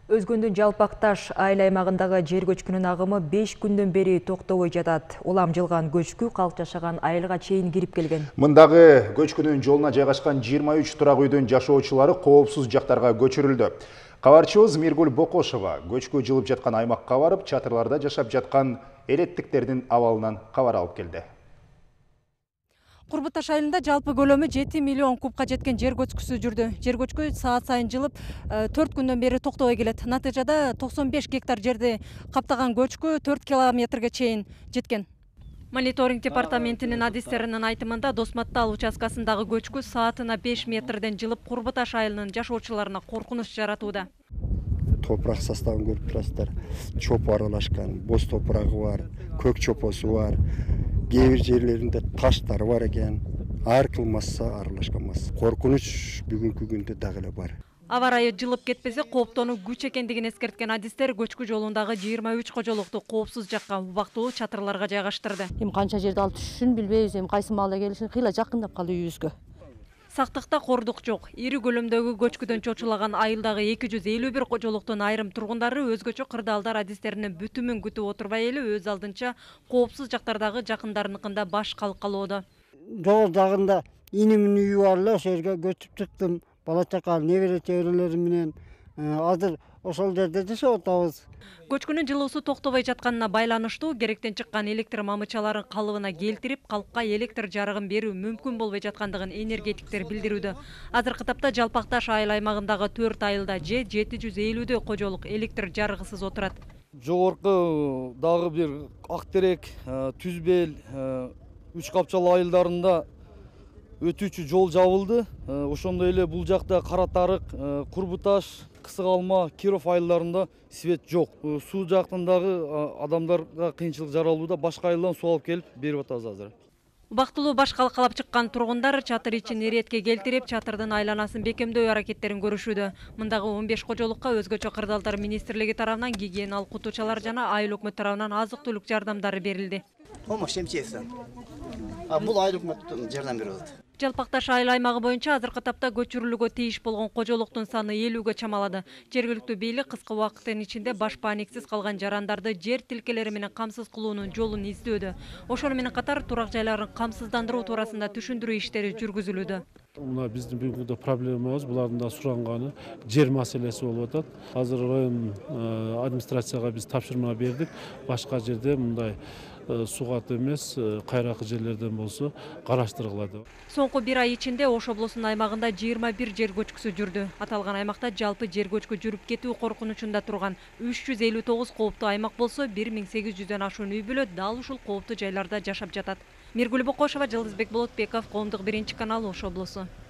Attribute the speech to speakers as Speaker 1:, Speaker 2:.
Speaker 1: Өзгөндүн Жалпакташ айыл аймагындагы жер көчкүнүн агымы 5 күндөн бери токтобой жатат. Улам жылган көчкү калк жашаган айылга чейин кирип келген.
Speaker 2: Мындагы көчкүнүн жолуна жайгашкан 23 турак үйдүн жашоочулары коопсуз жактарга көчүрүлдү. Кабарчыбыз Миргүл Бокошова көчкү жылып жаткан аймакка барып, чатырларда жашап жаткан элеттиктердин абалынан кабар алып келди.
Speaker 3: Курбуташ айылында жалпы көлөмү 7 миллион кубка жеткен жер көчкүсү жүрдү. Жер көчкү саат сайын жылып 4 күндөн бери токтобой келет. Натыйжада 95 гектар жерди каптаган көчкү 4 километрге чейин жеткен. Мониторинг департаментинин адистеринин айтымында Досматтал участкасындагы көчкү саатына 5 метрден жылып Курбуташ айылынын жашоочуларына коркунуч жаратууда.
Speaker 4: Топrak составын көрүп турасыздар. Чоп аралашкан, боз топурагы бар, көк чопосу бар. Кээ бир жерлеринде таштар бар экен. Ар кыл масса аралашкан масса. Коркунуч бүгүнкү күндө дагы эле бар.
Speaker 3: Аба ырайы жылып кетпесе кооптонуу күч экендигин эскерткен адистер көчкү жолундагы 23 кожолукту коопсуз жакка убактылуу чатырларга жайгаштырды.
Speaker 5: Эми канча жерде алып түшүшүн билбейбиз, эми кайсы маалда келишин кыйла жакындап калды үйүбүзгө.
Speaker 3: Сактыкта кордук жок. Ири көлөмдөгү көчкүдөн чочулаган айылдагы 251 кожолуктун айрым тургундары өзгөчө кырдаалдар адистеринин бүтүмүн күтүп отурбай эле өз алдынча коопсуз жактардагы жакындарыныкында баш калкалоодо.
Speaker 6: Жол жагында инимдин үйү бар эле, ошол жерге көчүп чыктым. Бала чака, небере чеберелерим менен азыр ошол жерде жашап атабыз.
Speaker 3: Көчкүнүн жылуусу токтобой жатканына байланыштуу керектен чыккан электр мамычаларын калыбына келтирип, калкка электр жарыгын берүү мүмкүн болбой жаткандыгын энергетиктер билдирүүдө. Азыркы тапта Жалпакташ айыл аймагындагы 4 айылда 750 кожолук электр жарыгысыз отурат.
Speaker 7: Жогорку дагы бир Актерек, Түзбел, Үч Капчал айылдарында өтүүчү жол жабылды. Ошондой эле бул жакта Кара Тарык, Курбуташ, Кысык Алма, Киров айылдарында свет жок. Суу жактындагы адамдарга кыйынчылык жаралууда, башка айылдан суу алып келип берип атабыз азыр.
Speaker 3: Убактылуу баш калкалап чыккан тургундар чатыр ичин иретке келтирип, чатырдын айланасын бекемдөө аракеттерин көрүшүүдө. Мындагы 15 кожолукка өзгөчө кырдаалдар министрлиги тарабынан гигиеналык кутучалар жана айыл өкмөт тарабынан азык-түлүк жардамдары берилди.
Speaker 6: Бул айыл өкмөт жардам берип атат.
Speaker 3: Жалпакташ айыл аймагы боюнча азыркы тапта көчүрүлүүгө тийиш болгон кожолуктун саны 50ге чамалады. Жергиликтүү бийлик кыска убакыттын ичинде баш паниксиз калган жарандарды жер тилкелери менен камсыз кылуунун жолун издөөдө. Ошону менен катар турак жайларын камсыздандыруу туурасында түшүндүрүү иштери жүргүзүлүүдө.
Speaker 8: Мына биздин бүгүнкү проблемабыз булардын да суранганы жер маселеси болуп атат. Азыр район администрацияга биз тапшырма бердик. Башка жерде мындай сугат эмес, кайракы жерлерден болсо караштырылат.
Speaker 3: Соңку бир ай ичинде Ош облусунун аймагында 21 жер көчкүсү жүрдү. Аталган аймакта жалпы жер көчкү жүрүп кетүү коркунучунда турган 359 кооптуу аймак болсо, 1800дөн ашуун үй бүлө дал ушул кооптуу жайларда жашап жатат. Миргүл Бокошова, Жылдызбек Болотбеков, Коомдук 1 канал, Ош облусу.